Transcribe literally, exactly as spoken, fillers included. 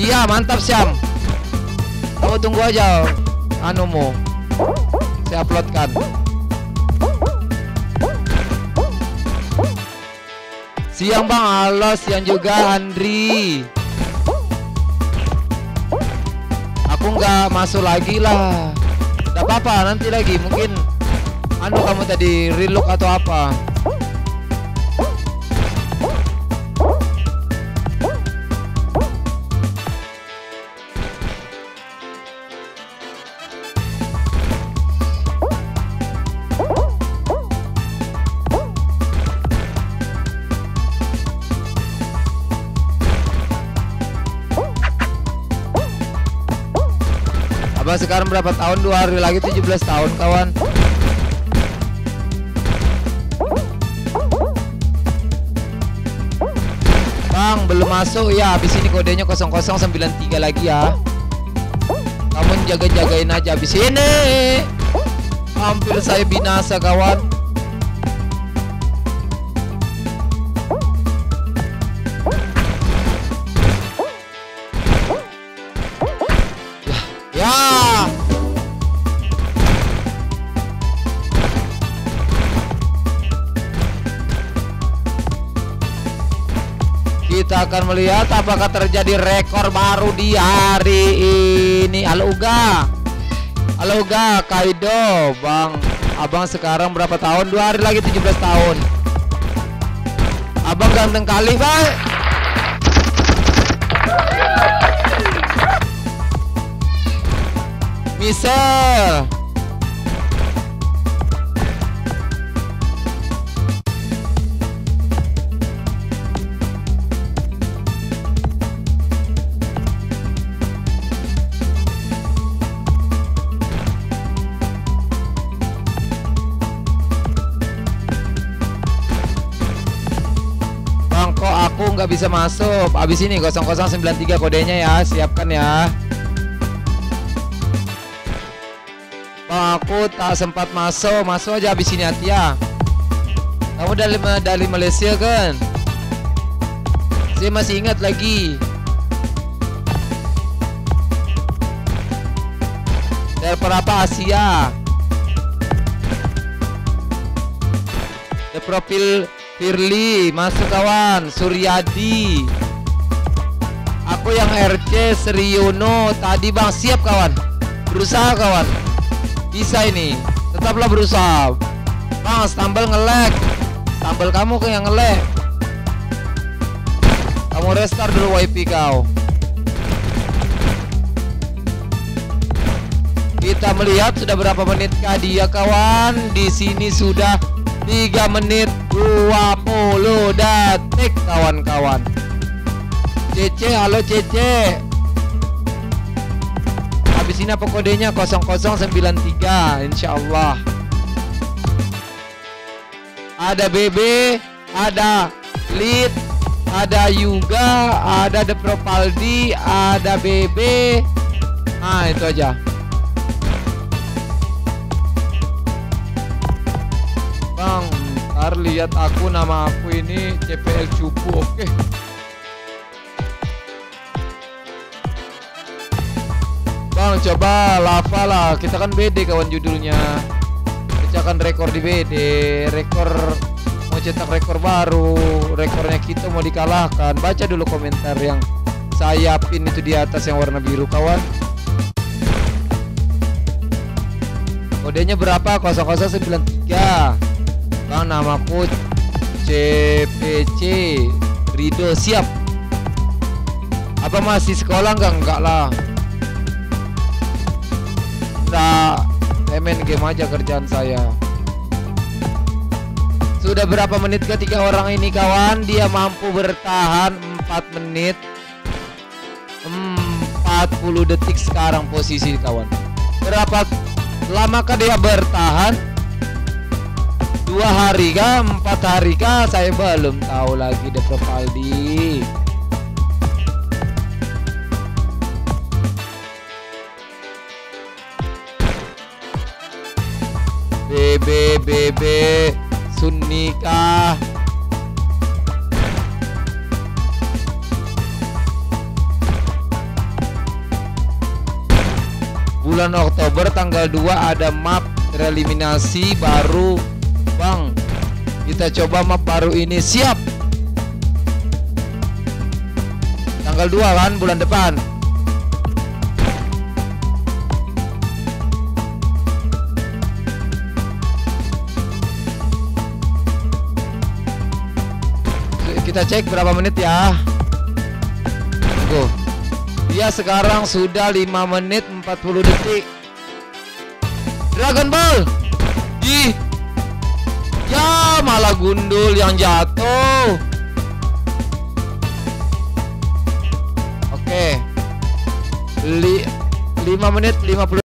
Iya mantap Syam. Kamu tunggu aja anumu, saya uploadkan. Siang bang, halo siang juga Andri. Aku nggak masuk lagi lah. Tidak apa-apa, nanti lagi mungkin anu kamu tadi relook atau apa. Abang sekarang berapa tahun? Dua hari lagi tujuh belas tahun kawan. Bang belum masuk ya. Habis ini kodenya nol nol sembilan tiga lagi ya. Kamu jaga-jagain aja habis ini. Hampir saya binasa kawan. Ya. Kita akan melihat apakah terjadi rekor baru di hari ini. Halo Uga. Halo Uga, Kaido, Bang. Abang sekarang berapa tahun? Dua hari lagi tujuh belas tahun. Abang ganteng kali, Bang. Misal Bang, kok aku nggak bisa masuk? Abis ini nol nol sembilan tiga kodenya ya, siapkan ya. Bang, aku tak sempat masuk, masuk aja habis ini hati ya. Kamu dari dari Malaysia kan? Saya masih ingat lagi. Dari berapa Asia? The profil Firly, masuk kawan. Suryadi. Aku yang R C Seriono tadi bang, siap kawan. Berusaha kawan. Bisa ini, tetaplah berusaha. Bang, stumble nge-lag. Stumble kamu ke yang nge-lag. Kamu restart dulu wifi kau. Kita melihat sudah berapa menit kah dia kawan. Di sini sudah tiga menit dua puluh detik kawan-kawan. Cece, halo Cece. Habis ini apa kodenya? nol nol sembilan tiga, insya Allah. Ada B B, ada Lead, ada Yuga, ada The Propaldi, ada B B. Nah itu aja. Bang, ntar lihat aku, nama aku ini C P L Cupu. Oke. Bang, coba lava lah. Kita kan B D kawan judulnya. Pecahkan rekor di B D. Rekor, mau cetak rekor baru. Rekornya kita mau dikalahkan. Baca dulu komentar yang saya pin itu di atas yang warna biru kawan. Kodenya berapa? nol nol sembilan tiga. Bang, namaku C P C Rido, siap. Apa masih sekolah enggak? Enggak lah. Nah, saya main game aja kerjaan saya. Sudah berapa menit ketiga orang ini kawan? Dia mampu bertahan empat menit empat puluh detik sekarang posisi kawan. Berapa lamakah dia bertahan? Dua hari kah? Empat hari kah? Saya belum tahu lagi The Propaldi. B B B B Sunnika. bulan Oktober tanggal dua ada map tereliminasi baru Bang. Kita coba map baru ini. Siap. Tanggal dua kan bulan depan. Kita cek berapa menit ya. Tunggu. Dia sekarang sudah lima menit empat puluh detik. Dragon Ball. Ih. Ya malah gundul yang jatuh. Oke. lima menit lima puluh